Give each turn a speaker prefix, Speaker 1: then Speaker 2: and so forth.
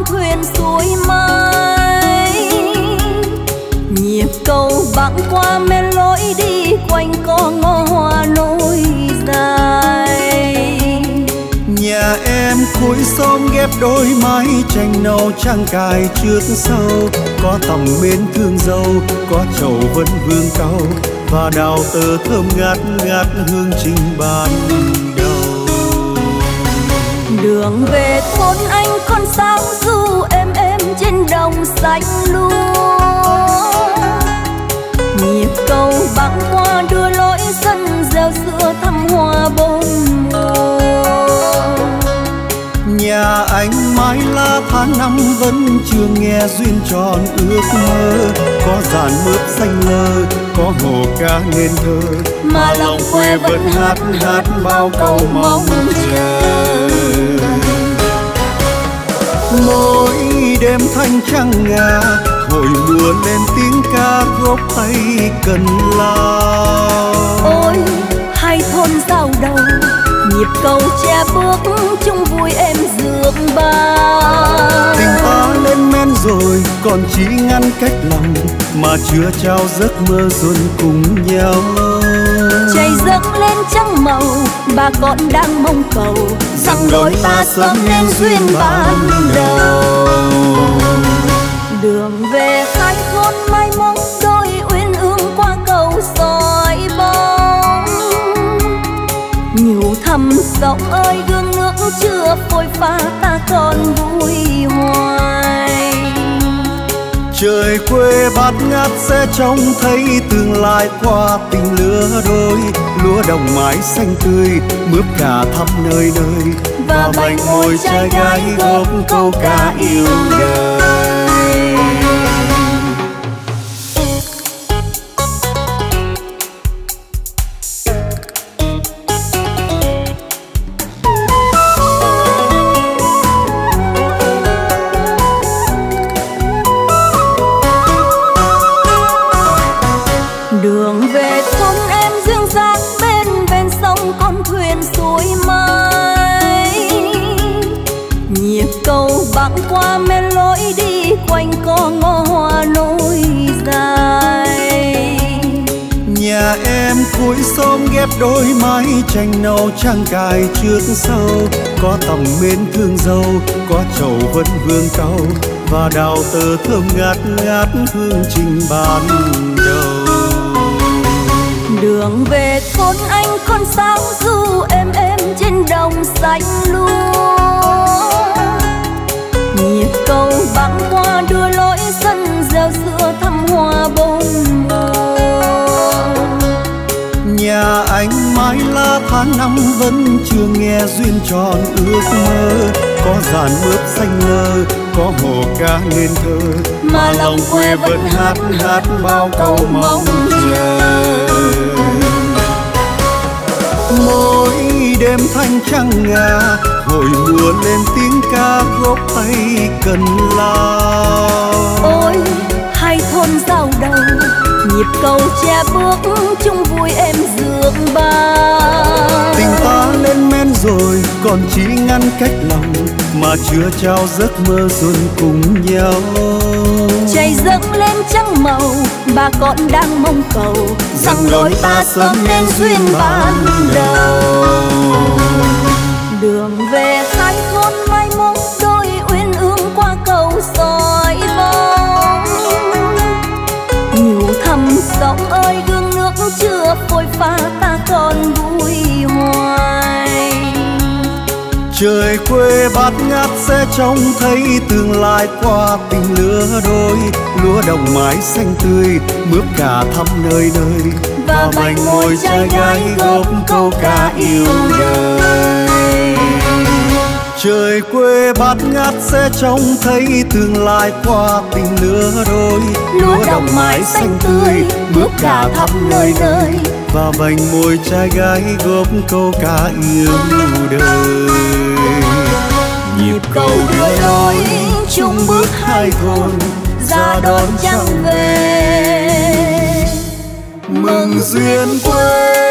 Speaker 1: thuyền suối mây. Nhịp cầu băng qua men lối đi quanh co ngõ hoa nối dài.
Speaker 2: Nhà em khối xóm ghép đôi mái tranh nâu trang cài trước sau, có tầm mến thương dâu, có trầu vẫn vương cau và đào tơ thơm ngát ngát hương trình ban đầu.
Speaker 1: Đường về thôn anh con sáo du êm êm trên đồng xanh lúa. Nhịp cầu băng qua đưa lối sân rêu xưa thăm hoa bốn mùa.
Speaker 2: Nhà anh mái lá tháng năm vẫn chưa nghe duyên tròn ước mơ, có dàn mướp xanh lơ, có hồ ca nên thơ,
Speaker 1: mà lòng quê vẫn hát hát bao câu mong chờ.
Speaker 2: Mỗi đêm thanh trăng ngà, hồi mùa lên tiếng ca góp tay cần lao.
Speaker 1: Ôi hai thôn giao đầu, nhịp cầu che bước chung vui em dược bao.
Speaker 2: Tình ta lên men rồi còn chỉ ngăn cách lòng, mà chưa trao giấc mơ xuân cùng nhau.
Speaker 1: Trời dâng lên trắng màu, bà con đang mong cầu rằng đôi ta sớm nên duyên ban đầu. Đường về hai thôn mai mong đôi uyên ương qua cầu soi bóng. Nhiều thầm giọng ơi gương nước chưa phôi pha ta còn vui hoài.
Speaker 2: Trời quê bát ngát sẽ trông thấy tương lai qua tình lứa đôi. Lúa đồng mái xanh tươi mướp cả thắm nơi nơi, và bành môi trai gái góp câu ca yêu đời.
Speaker 1: Đường về thôn em duyên dáng bên ven sông con thuyền suối mây. Nhịp cầu băng qua men lối đi quanh co ngõ hoa nối dài.
Speaker 2: Nhà em khối xóm ghép đôi mái tranh nâu trang cài trước sau, có tầm mến thương dâu, có trầu vẫn vương cau và đào tơ thơm ngát ngát hương trình ban đầu.
Speaker 1: Đường về thôn anh con sáo du êm êm trên đồng xanh lúa. Nhịp cầu băng qua đưa lối sân rêu xưa thăm hoa bốn mùa.
Speaker 2: Nhà anh mái lá tháng năm vẫn chưa nghe duyên tròn ước mơ, có dàn mướp xanh lơ, có hồ ca nên thơ,
Speaker 1: mà lòng quê vẫn hát hát bao câu mong chờ.
Speaker 2: Mỗi đêm thanh trăng ngà, hồi mùa lên tiếng ca góp tay cần lao.
Speaker 1: Ôi hai thôn giao đầu, nhịp cầu che bước chung vui em dược bao.
Speaker 2: Tình ta lên men rồi còn chỉ ngăn cách lòng, mà chưa trao giấc mơ xuân cùng nhau.
Speaker 1: Trời dâng lên trắng màu, bà con đang mong cầu rằng đôi ta sớm nên duyên ban đầu. Đường về hai thôn mai mong đôi uyên ương qua cầu soi bóng. Nhiều thầm giọng ơi gương nước chưa phôi pha ta còn vui hoài.
Speaker 2: Trời quê bát ngát sẽ trông thấy tương lai qua tình lứa đôi. Lúa đồng mái xanh tươi mướp cả thắm nơi nơi,
Speaker 1: và bành môi trai gái góp câu ca yêu đời.
Speaker 2: Trời quê bát ngát sẽ trông thấy tương lai qua tình lứa đôi.
Speaker 1: Lúa đồng mái xanh tươi mướp cả thắm nơi nơi,
Speaker 2: và bành môi trai gái góp câu ca yêu đời. Nhịp cầu đưa đôi chung bước hai thôn ra đón trăng về, mừng duyên quê.